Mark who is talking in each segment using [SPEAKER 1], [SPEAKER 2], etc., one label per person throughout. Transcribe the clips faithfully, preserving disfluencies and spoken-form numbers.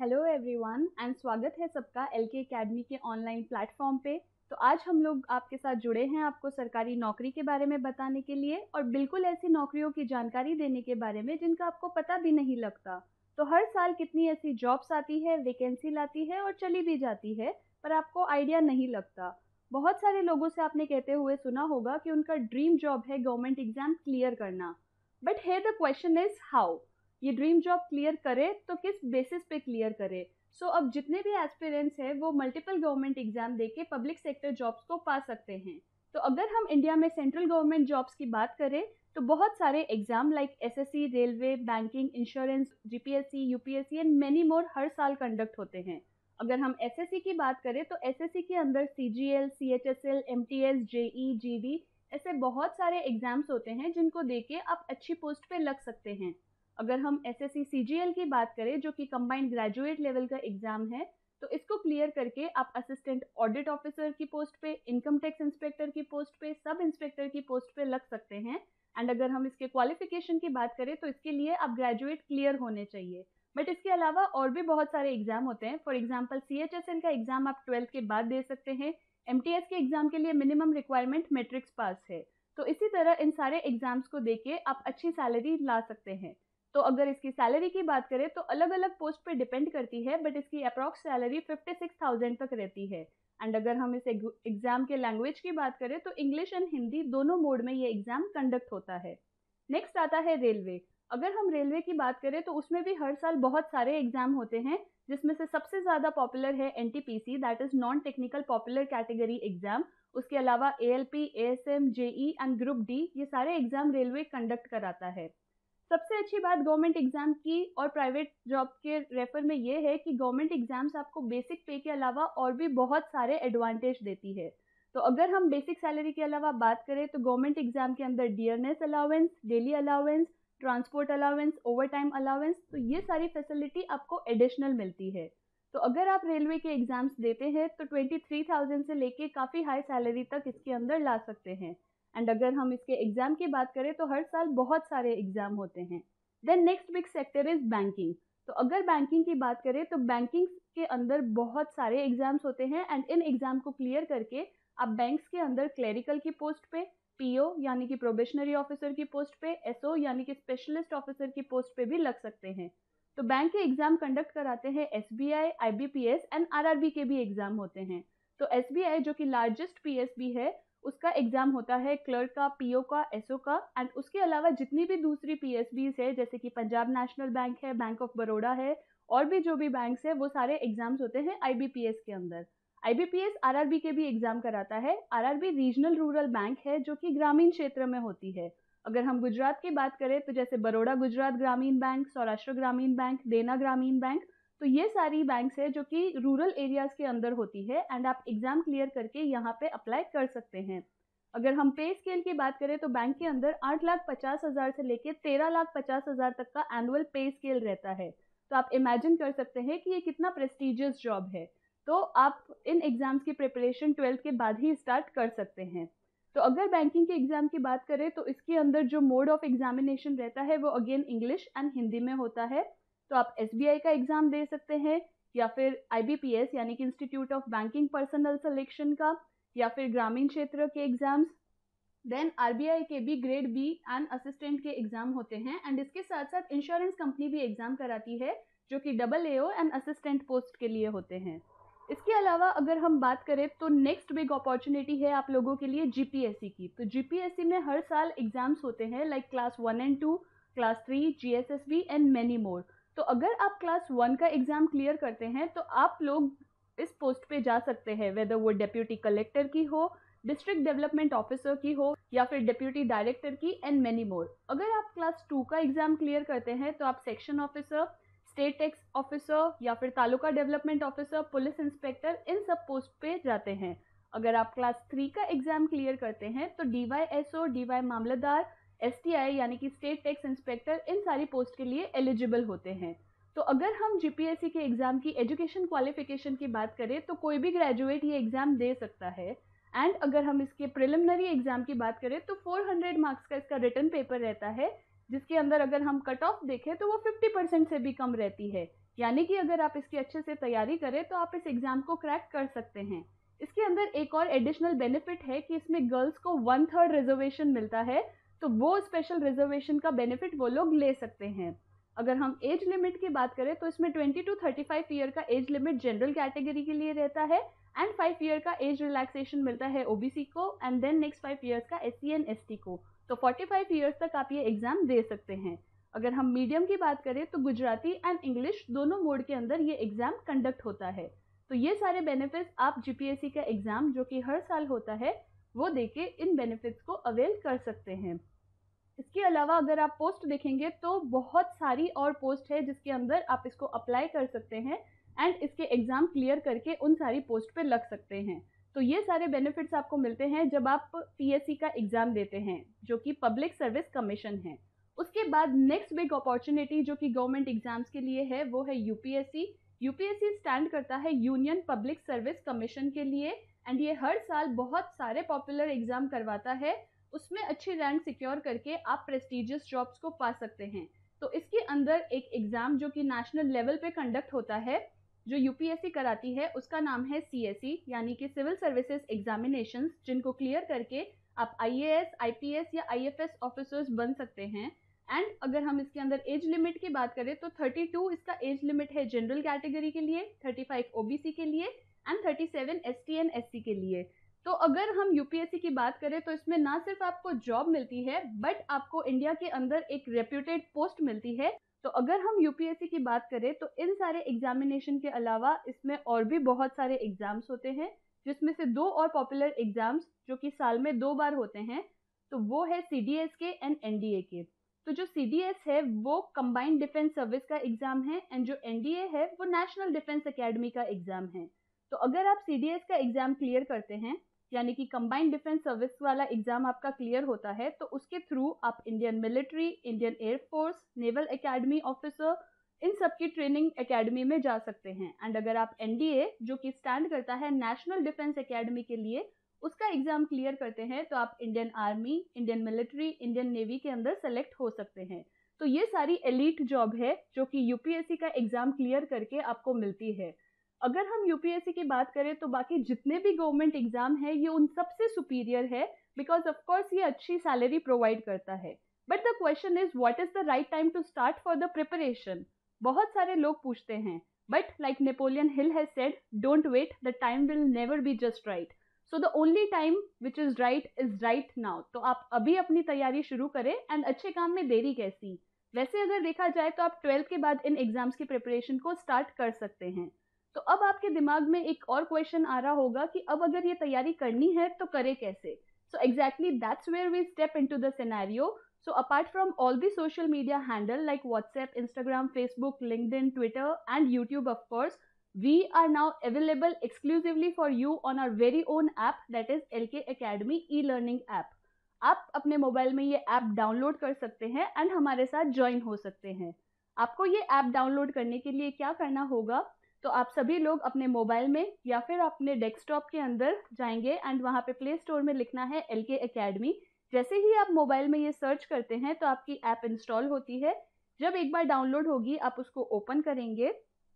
[SPEAKER 1] Hello everyone and स्वागत है सबका एलके एकेडमी के ऑनलाइन प्लेटफॉर्म पे। तो आज हम लोग आपके साथ जुड़े हैं आपको सरकारी नौकरी के बारे में बताने के लिए और बिल्कुल ऐसी नौकरियों की जानकारी देने के बारे में जिनका आपको पता भी नहीं लगता। तो हर साल कितनी ऐसी जॉब्स आती है, वैकेंसी लाती है और चली भी जाती है, पर आपको आइडिया नहीं लगता। बहुत सारे लोगों से आपने कहते हुए सुना होगा कि उनका ड्रीम जॉब है गवर्नमेंट एग्जाम क्लियर करना, but here the question is how. ये ड्रीम जॉब क्लियर करे तो किस बेसिस पे क्लियर करे। सो so, अब जितने भी एस्पिरेंट्स हैं वो मल्टीपल गवर्नमेंट एग्जाम देके पब्लिक सेक्टर जॉब्स को पा सकते हैं। तो अगर हम इंडिया में सेंट्रल गवर्नमेंट जॉब्स की बात करें तो बहुत सारे exam like SSC, railway, banking, insurance, GPSC, UPSC and many more हर साल कंडक्ट होते हैं। अगर हम एसएससी की बात करें तो एसएससी के अंदर CGL, CHSL, MTS, JE, GD ऐसे बहुत सारे एग्जाम्स होते हैं जिनको देके आप अच्छी पोस्ट पे लग सकते हैं। अगर हम एसएससी सीजीएल की बात करें जो कि कंबाइंड ग्रेजुएट लेवल का एग्जाम है, तो इसको क्लियर करके आप असिस्टेंट ऑडिट ऑफिसर की पोस्ट पे, इनकम टैक्स इंस्पेक्टर की पोस्ट पे, सब इंस्पेक्टर की पोस्ट पे लग सकते हैं। एंड अगर हम इसके क्वालिफिकेशन की बात करें तो इसके लिए आप ग्रेजुएट क्लियर होने चाहिए। बट इसके अलावा और भी बहुत सारे एग्जाम होते हैं। फॉर एग्जाम्पल सीएचएसएल का एग्जाम आप ट्वेल्थ के बाद दे सकते हैं। एमटीएस के एग्जाम के लिए मिनिमम रिक्वायरमेंट मैट्रिक्स पास है। तो इसी तरह इन सारे एग्जाम्स को देके आप अच्छी सैलरी ला सकते हैं। तो अगर इसकी सैलरी की बात करें तो अलग अलग पोस्ट पे डिपेंड करती है, बट इसकी approx salary fifty six thousand तक रहती है। एंड अगर हम इस एग्जाम के लैंग्वेज की बात करें तो इंग्लिश एंड हिंदी दोनों मोड में ये एग्जाम कंडक्ट होता है। नेक्स्ट आता है रेलवे। अगर हम रेलवे की बात करें तो उसमें भी हर साल बहुत सारे एग्जाम होते हैं, जिसमें से सबसे ज्यादा पॉपुलर है NTPC, that is non technical popular category exam. उसके अलावा ALP, ASM, JE and group D, ये सारे एग्जाम रेलवे कंडक्ट कराता है। सबसे अच्छी बात गवर्नमेंट एग्जाम की और प्राइवेट जॉब के रेफर में ये है कि गवर्नमेंट एग्जाम्स आपको बेसिक पे के अलावा और भी बहुत सारे एडवांटेज देती है। तो अगर हम बेसिक सैलरी के अलावा बात करें तो गवर्नमेंट एग्जाम के अंदर dearness allowance, daily allowance, transport allowance, over time allowance, तो ये सारी फैसिलिटी आपको एडिशनल मिलती है। तो अगर आप रेलवे के एग्जाम्स देते हैं तो ट्वेंटी थ्री थाउजेंड से लेके काफ़ी हाई सैलरी तक इसके अंदर ला सकते हैं। एंड अगर हम इसके एग्जाम की बात करें तो हर साल बहुत सारे एग्जाम होते हैं। Then next big sector is banking. तो अगर बैंकिंग की बात करें तो बैंकिंग के अंदर बहुत सारे एग्जाम्स होते हैं एंड इन एग्जाम को क्लियर करके आप बैंक्स के अंदर क्लेरिकल की पोस्ट पे, पीओ यानी कि प्रोबेशनरी ऑफिसर की पोस्ट पे, एसओ यानी कि स्पेशलिस्ट ऑफिसर की पोस्ट पे भी लग सकते हैं। तो बैंक के एग्जाम कंडक्ट कराते हैं एसबीआई, आईबीपीएस एंड आरआरबी के भी एग्जाम होते हैं। तो एसबीआई जो कि लार्जेस्ट पीएसबी है, उसका एग्जाम होता है क्लर्क का, पीओ का, एसओ का। एंड उसके अलावा जितनी भी दूसरी पीएसबीज है जैसे कि पंजाब नेशनल बैंक है, बैंक ऑफ बड़ौदा है और भी जो भी बैंक्स है, वो सारे एग्जाम्स होते हैं आईबीपीएस के अंदर। आईबीपीएस आरआरबी के भी एग्जाम कराता है। आरआरबी रीजनल रूरल बैंक है जो कि ग्रामीण क्षेत्र में होती है। अगर हम गुजरात की बात करें तो जैसे बड़ौदा गुजरात ग्रामीण बैंक, सौराष्ट्र ग्रामीण बैंक, देना ग्रामीण बैंक, तो ये सारी बैंक्स है जो कि रूरल एरियाज के अंदर होती है एंड आप एग्जाम क्लियर करके यहाँ पे अप्लाई कर सकते हैं। अगर हम पे स्केल की बात करें तो बैंक के अंदर आठ लाख पचास हजार से लेके तेरह लाख पचास हजार तक का एनुअल पे स्केल रहता है। तो आप इमेजिन कर सकते हैं कि ये कितना प्रेस्टिजियस जॉब है। तो आप इन एग्जाम्स की प्रिपरेशन ट्वेल्थ के बाद ही स्टार्ट कर सकते हैं। तो अगर बैंकिंग के एग्जाम की बात करें तो इसके अंदर जो मोड ऑफ एग्जामिनेशन रहता है वो अगेन इंग्लिश एंड हिंदी में होता है। तो आप एसबीआई का एग्जाम दे सकते हैं या फिर आईबीपीएस यानी कि institute of banking personal selection का, या फिर ग्रामीण क्षेत्र के एग्जाम्स। देन आरबीआई के भी ग्रेड बी एंड असिस्टेंट के एग्जाम होते हैं एंड इसके साथ साथ इंश्योरेंस कंपनी भी एग्जाम कराती है जो कि double AO and assistant post के लिए होते हैं। इसके अलावा अगर हम बात करें तो नेक्स्ट बिग अपॉर्चुनिटी है आप लोगों के लिए जीपीएससी की। तो जीपीएससी में हर साल एग्जाम्स होते हैं like class one and two, class three, GSSB and many more. तो अगर आप क्लास वन का एग्जाम क्लियर करते हैं तो आप लोग इस पोस्ट पे जा सकते हैं, वेदर वो डेप्यूटी कलेक्टर की हो, डिस्ट्रिक्ट डेवलपमेंट ऑफिसर की हो या फिर डिप्यूटी डायरेक्टर की एंड मेनी मोर। अगर आप क्लास टू का एग्जाम क्लियर करते हैं तो आप section officer, state tax officer या फिर taluka development officer, police inspector, इन सब पोस्ट पे जाते हैं। अगर आप क्लास थ्री का एग्जाम क्लियर करते हैं तो डीवाईएसओ, डीवाई मामलतदार, एसटीआई यानी कि स्टेट टैक्स इंस्पेक्टर, इन सारी पोस्ट के लिए एलिजिबल होते हैं। तो अगर हम जीपीएससी के एग्जाम की एजुकेशन क्वालिफिकेशन की बात करें तो कोई भी ग्रेजुएट ये एग्जाम दे सकता है। एंड अगर हम इसके प्रिलिमिनरी एग्जाम की बात करें तो चार सौ मार्क्स का इसका रिटन पेपर रहता है जिसके अंदर अगर हम कट ऑफ देखें तो वो फिफ्टी परसेंट से भी कम रहती है। यानी कि अगर आप इसकी अच्छे से तैयारी करें तो आप इस एग्ज़ाम को क्रैक कर सकते हैं। इसके अंदर एक और एडिशनल बेनिफिट है कि इसमें गर्ल्स को वन थर्ड रिजर्वेशन मिलता है, तो वो स्पेशल रिजर्वेशन का बेनिफिट वो लोग ले सकते हैं। अगर हम एज लिमिट की बात करें तो इसमें twenty two thirty five year का एज लिमिट जनरल कैटेगरी के लिए रहता है एंड फाइव ईयर का एज रिलैक्सेशन मिलता है ओबीसी को and then next five years का एससी एंड एसटी को। तो फोर्टी फाइव ईयर्स तक आप ये एग्ज़ाम दे सकते हैं। अगर हम मीडियम की बात करें तो गुजराती एंड इंग्लिश दोनों मोड के अंदर ये एग्ज़ाम कंडक्ट होता है। तो ये सारे बेनिफिट्स आप जीपीएससी का एग्ज़ाम जो कि हर साल होता है वो देके इन बेनिफिट्स को अवेल कर सकते हैं। इसके अलावा अगर आप पोस्ट देखेंगे तो बहुत सारी और पोस्ट है जिसके अंदर आप इसको अप्लाई कर सकते हैं एंड इसके एग्ज़ाम क्लियर करके उन सारी पोस्ट पे लग सकते हैं। तो ये सारे बेनिफिट्स आपको मिलते हैं जब आप पीएससी का एग्ज़ाम देते हैं जो कि पब्लिक सर्विस कमीशन है। उसके बाद नेक्स्ट बिग अपॉर्चुनिटी जो कि गवर्नमेंट एग्जाम्स के लिए है वो है यूपीएससी। यूपीएससी स्टैंड करता है यूनियन पब्लिक सर्विस कमीशन के लिए एंड ये हर साल बहुत सारे पॉपुलर एग्ज़ाम करवाता है। उसमें अच्छी रैंक सिक्योर करके आप प्रेस्टिजियस जॉब्स को पा सकते हैं। तो इसके अंदर एक एग्ज़ाम जो कि नेशनल लेवल पे कंडक्ट होता है जो यूपीएससी कराती है उसका नाम है सीएसई यानी कि सिविल सर्विसेज एग्जामिनेशंस, जिनको क्लियर करके आप आईएएस, आईपीएस या आईएफएस ऑफिसर्स बन सकते हैं। एंड अगर हम इसके अंदर एज लिमिट की बात करें तो थर्टी टू इसका एज लिमिट है जनरल कैटेगरी के लिए, थर्टी फाइव ओबीसी के लिए and thirty seven ST and SC के लिए। तो अगर हम यूपीएससी की बात करें तो इसमें ना सिर्फ आपको जॉब मिलती है बट आपको इंडिया के अंदर एक रेप्यूटेड पोस्ट मिलती है। तो अगर हम यूपीएससी की बात करें तो इन सारे एग्जामिनेशन के अलावा इसमें और भी बहुत सारे एग्जाम्स होते हैं, जिसमें से दो और पॉपुलर एग्जाम्स जो कि साल में दो बार होते हैं तो वो है सीडीएस के एंड एनडीए के। तो जो सीडीएस है वो कंबाइंड डिफेंस सर्विस का एग्जाम है एंड जो एनडीए है वो नेशनल डिफेंस एकेडमी का एग्जाम है। तो अगर आप सीडीएस का एग्जाम क्लियर करते हैं यानी कि कंबाइंड डिफेंस सर्विस वाला एग्जाम आपका क्लियर होता है तो उसके थ्रू आप Indian military, Indian air force, naval academy officer, इन सब की ट्रेनिंग एकेडमी में जा सकते हैं। एंड अगर आप एनडीए जो कि स्टैंड करता है नेशनल डिफेंस एकेडमी के लिए, उसका एग्जाम क्लियर करते हैं तो आप Indian army, Indian military, Indian navy के अंदर सेलेक्ट हो सकते हैं। तो ये सारी एलीट जॉब है जो कि यूपीएससी का एग्जाम क्लियर करके आपको मिलती है। अगर हम यूपीएससी की बात करें तो बाकी जितने भी गवर्नमेंट एग्जाम है ये उन सबसे सुपीरियर है बिकॉज ऑफ कोर्स ये अच्छी सैलरी प्रोवाइड करता है। But the question is what is the right time to start for the preparation. बहुत सारे लोग पूछते हैं but like Napoleon Hill has said, don't wait, the time will never be just right, so the only time which is right is right now. तो आप अभी अपनी तैयारी शुरू करें एंड अच्छे काम में देरी कैसी। वैसे अगर देखा जाए तो आप ट्वेल्थ के बाद इन एग्जाम्स की प्रिपरेशन को स्टार्ट कर सकते हैं। तो अब आपके दिमाग में एक और क्वेश्चन आ रहा होगा कि अब अगर ये तैयारी करनी है तो करे कैसे। So exactly that's where we step into the scenario. So apart from all the social media handle like WhatsApp, Instagram, Facebook, LinkedIn, Twitter and YouTube of course, we are now available exclusively for you on our very own app that is L K Academy e-learning app। आप अपने mobile में ये app download कर सकते हैं and हमारे साथ join हो सकते हैं। आपको ये ऐप डाउनलोड करने के लिए क्या करना होगा, तो आप सभी लोग अपने मोबाइल में या फिर अपने डेस्कटॉप के अंदर जाएंगे एंड वहाँ पे प्ले स्टोर में लिखना है L K Academy। जैसे ही आप मोबाइल में ये सर्च करते हैं तो आपकी ऐप इंस्टॉल होती है। जब एक बार डाउनलोड होगी आप उसको ओपन करेंगे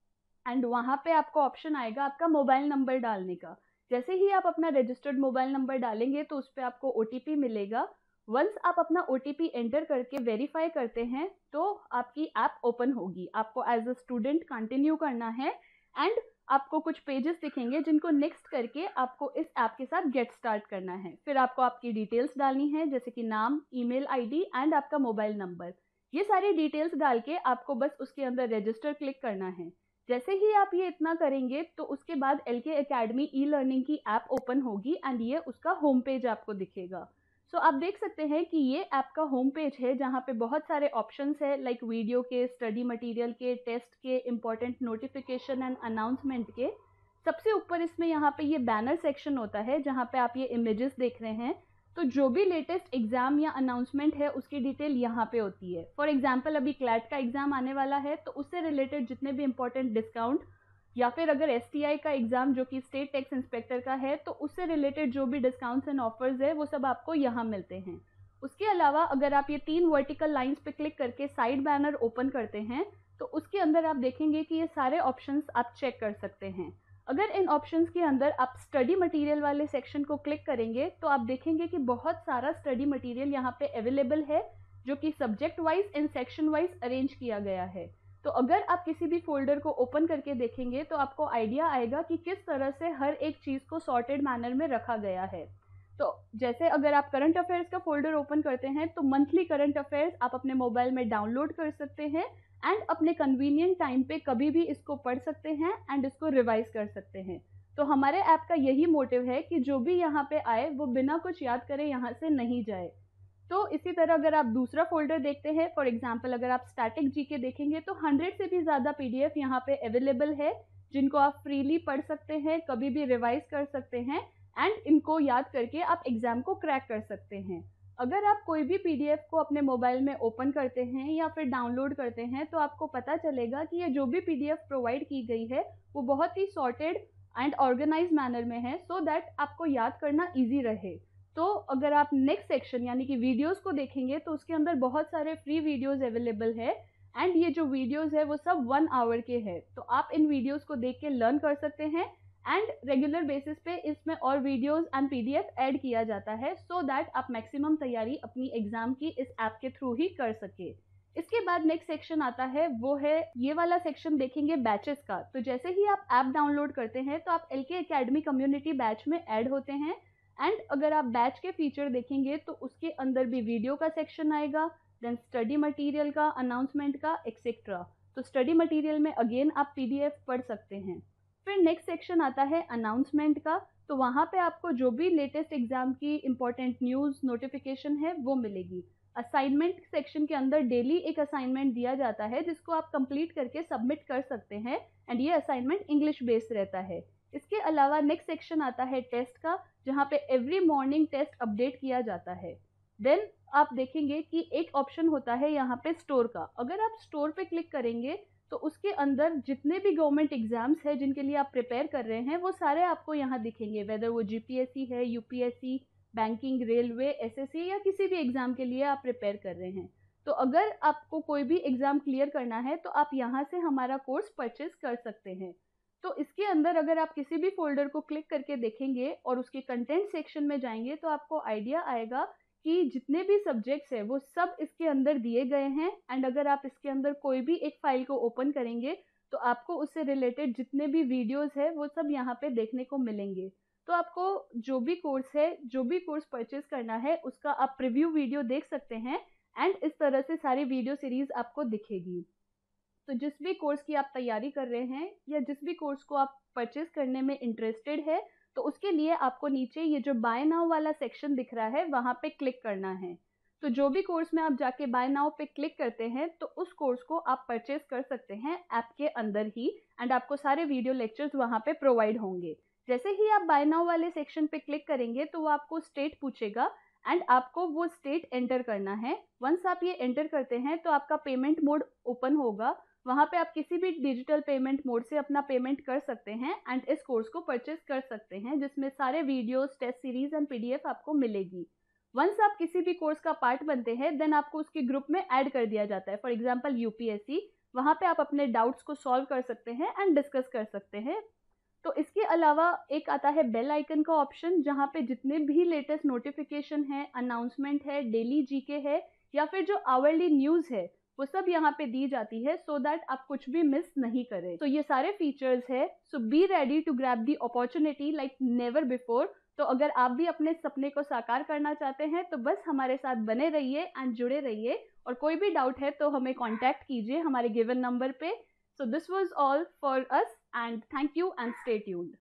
[SPEAKER 1] एंड वहाँ पे आपको ऑप्शन आएगा आपका मोबाइल नंबर डालने का। जैसे ही आप अपना रजिस्टर्ड मोबाइल नंबर डालेंगे तो उस पर आपको ओटीपी मिलेगा। वंस आप अपना ओटीपी एंटर करके वेरीफाई करते हैं तो आपकी ऐप ओपन होगी। आपको एज अ स्टूडेंट कंटिन्यू करना है एंड आपको कुछ पेजेस दिखेंगे जिनको नेक्स्ट करके आपको इस ऐप के साथ गेट स्टार्ट करना है। फिर आपको आपकी डिटेल्स डालनी है जैसे कि नाम, ईमेल आईडी एंड आपका मोबाइल नंबर। ये सारी डिटेल्स डाल के आपको बस उसके अंदर रजिस्टर क्लिक करना है। जैसे ही आप ये इतना करेंगे तो उसके बाद L K Academy e learning की ऐप ओपन होगी एंड ये उसका होम पेज आपको दिखेगा। सो so, आप देख सकते हैं कि ये ऐप का होम पेज है जहाँ पे बहुत सारे ऑप्शंस है लाइक वीडियो के, स्टडी मटेरियल के, टेस्ट के, इम्पोर्टेंट नोटिफिकेशन एंड अनाउंसमेंट के। सबसे ऊपर इसमें यहाँ पे ये बैनर सेक्शन होता है जहाँ पे आप ये इमेजेस देख रहे हैं। तो जो भी लेटेस्ट एग्जाम या अनाउंसमेंट है उसकी डिटेल यहाँ पे होती है। फॉर एग्जांपल अभी क्लैट का एग्जाम आने वाला है तो उससे रिलेटेड जितने भी इंपॉर्टेंट डिस्काउंट, या फिर अगर एसटीआई का एग्जाम जो कि स्टेट टैक्स इंस्पेक्टर का है तो उससे रिलेटेड जो भी डिस्काउंट्स एंड ऑफर्स है वो सब आपको यहाँ मिलते हैं। उसके अलावा अगर आप ये तीन वर्टिकल लाइंस पे क्लिक करके साइड बैनर ओपन करते हैं तो उसके अंदर आप देखेंगे कि ये सारे ऑप्शंस आप चेक कर सकते हैं। अगर इन ऑप्शंस के अंदर आप स्टडी मटेरियल वाले सेक्शन को क्लिक करेंगे तो आप देखेंगे कि बहुत सारा स्टडी मटेरियल यहाँ पे अवेलेबल है, जो कि subject wise and section wise arrange किया गया है। तो अगर आप किसी भी फोल्डर को ओपन करके देखेंगे तो आपको आइडिया आएगा कि किस तरह से हर एक चीज़ को सॉर्टेड मैनर में रखा गया है। तो जैसे अगर आप करंट अफेयर्स का फोल्डर ओपन करते हैं तो मंथली करंट अफेयर्स आप अपने मोबाइल में डाउनलोड कर सकते हैं एंड अपने कन्वीनियंट टाइम पे कभी भी इसको पढ़ सकते हैं एंड इसको रिवाइज कर सकते हैं। तो हमारे ऐप का यही मोटिव है कि जो भी यहाँ पे आए वो बिना कुछ याद करे यहाँ से नहीं जाए। तो इसी तरह अगर आप दूसरा फोल्डर देखते हैं, फॉर एग्जांपल अगर आप स्टैटिक जीके देखेंगे तो हंड्रेड से भी ज़्यादा पीडीएफ यहाँ पे अवेलेबल है, जिनको आप फ्रीली पढ़ सकते हैं, कभी भी रिवाइज कर सकते हैं एंड इनको याद करके आप एग्जाम को क्रैक कर सकते हैं। अगर आप कोई भी पीडीएफ को अपने मोबाइल में ओपन करते हैं या फिर डाउनलोड करते हैं तो आपको पता चलेगा कि ये जो भी पीडीएफ प्रोवाइड की गई है वो बहुत ही सॉर्टेड एंड ऑर्गेनाइज मैनर में है, सो दैट आपको याद करना ईजी रहे। तो अगर आप नेक्स्ट सेक्शन यानी कि वीडियोस को देखेंगे तो उसके अंदर बहुत सारे फ्री वीडियोस अवेलेबल है एंड ये जो वीडियोस है वो सब वन आवर के हैं। तो आप इन वीडियोस को देख के लर्न कर सकते हैं एंड रेगुलर बेसिस पे इसमें और वीडियोस एंड पीडीएफ ऐड किया जाता है, सो दैट आप मैक्सिमम तैयारी अपनी एग्जाम की इस ऐप के थ्रू ही कर सके। इसके बाद नेक्स्ट सेक्शन आता है, वो है ये वाला सेक्शन देखेंगे बैचेस का। तो जैसे ही आप ऐप डाउनलोड करते हैं तो आप एलके एकेडमी कम्युनिटी बैच में ऐड होते हैं एंड अगर आप बैच के फीचर देखेंगे तो उसके अंदर भी वीडियो का सेक्शन आएगा, देन स्टडी मटेरियल का, अनाउंसमेंट का, एक्सेट्रा। तो स्टडी मटेरियल में अगेन आप पीडीएफ पढ़ सकते हैं। फिर नेक्स्ट सेक्शन आता है अनाउंसमेंट का। तो वहाँ पे आपको जो भी लेटेस्ट एग्जाम की इंपॉर्टेंट न्यूज़ नोटिफिकेशन है वो मिलेगी। असाइनमेंट सेक्शन के अंदर डेली एक असाइनमेंट दिया जाता है जिसको आप कंप्लीट करके सबमिट कर सकते हैं एंड ये असाइनमेंट इंग्लिश बेस्ड रहता है। इसके अलावा नेक्स्ट सेक्शन आता है टेस्ट का, जहाँ पे एवरी मॉर्निंग टेस्ट अपडेट किया जाता है। देन आप देखेंगे कि एक ऑप्शन होता है यहाँ पे स्टोर का। अगर आप स्टोर पे क्लिक करेंगे तो उसके अंदर जितने भी गवर्नमेंट एग्जाम्स हैं जिनके लिए आप प्रिपेयर कर रहे हैं वो सारे आपको यहाँ दिखेंगे, वेदर वो जीपीएससी है, यूपीएससी, बैंकिंग, रेलवे, एसएससी या किसी भी एग्जाम के लिए आप प्रिपेयर कर रहे हैं। तो अगर आपको कोई भी एग्जाम क्लियर करना है तो आप यहाँ से हमारा कोर्स परचेज कर सकते हैं। तो इसके अंदर अगर आप किसी भी फोल्डर को क्लिक करके देखेंगे और उसके कंटेंट सेक्शन में जाएंगे तो आपको आइडिया आएगा कि जितने भी सब्जेक्ट्स हैं वो सब इसके अंदर दिए गए हैं एंड अगर आप इसके अंदर कोई भी एक फाइल को ओपन करेंगे तो आपको उससे रिलेटेड जितने भी वीडियोस है वो सब यहाँ पे देखने को मिलेंगे। तो आपको जो भी कोर्स है, जो भी कोर्स परचेज करना है उसका आप प्रीव्यू वीडियो देख सकते हैं एंड इस तरह से सारी वीडियो सीरीज आपको दिखेगी। तो जिस भी कोर्स की आप तैयारी कर रहे हैं या जिस भी कोर्स को आप परचेज करने में इंटरेस्टेड है तो उसके लिए आपको नीचे ये जो बाय नाउ वाला सेक्शन दिख रहा है वहाँ पे क्लिक करना है। तो जो भी कोर्स में आप जाके बाय नाउ पे क्लिक करते हैं तो उस कोर्स को आप परचेज कर सकते हैं ऐप के अंदर ही एंड आपको सारे वीडियो लेक्चर्स वहाँ पे प्रोवाइड होंगे। जैसे ही आप बाय नाउ वाले सेक्शन पे क्लिक करेंगे तो वो आपको स्टेट पूछेगा एंड आपको वो स्टेट एंटर करना है। वंस आप ये एंटर करते हैं तो आपका पेमेंट मोड ओपन होगा, वहाँ पे आप किसी भी डिजिटल पेमेंट मोड से अपना पेमेंट कर सकते हैं एंड इस कोर्स को परचेज कर सकते हैं, जिसमें सारे videos, test series and PDF आपको मिलेगी। वंस आप किसी भी कोर्स का पार्ट बनते हैं देन आपको उसके ग्रुप में ऐड कर दिया जाता है। फॉर एग्जांपल यूपीएससी, वहाँ पे आप अपने डाउट्स को सॉल्व कर सकते हैं एंड डिस्कस कर सकते हैं। तो इसके अलावा एक आता है बेल आइकन का ऑप्शन, जहाँ पे जितने भी लेटेस्ट नोटिफिकेशन है, अनाउंसमेंट है, डेली जीके है या फिर जो आवरली न्यूज़ है वो सब यहाँ पे दी जाती है, सो दैट आप कुछ भी मिस नहीं करें। तो ये सारे फीचर्स है, so be ready to grab the opportunity like never before. तो अगर आप भी अपने सपने को साकार करना चाहते हैं तो बस हमारे साथ बने रहिए एंड जुड़े रहिए, और कोई भी डाउट है तो हमें कॉन्टैक्ट कीजिए हमारे गिवन नंबर पे। So this was all for us and thank you and stay tuned.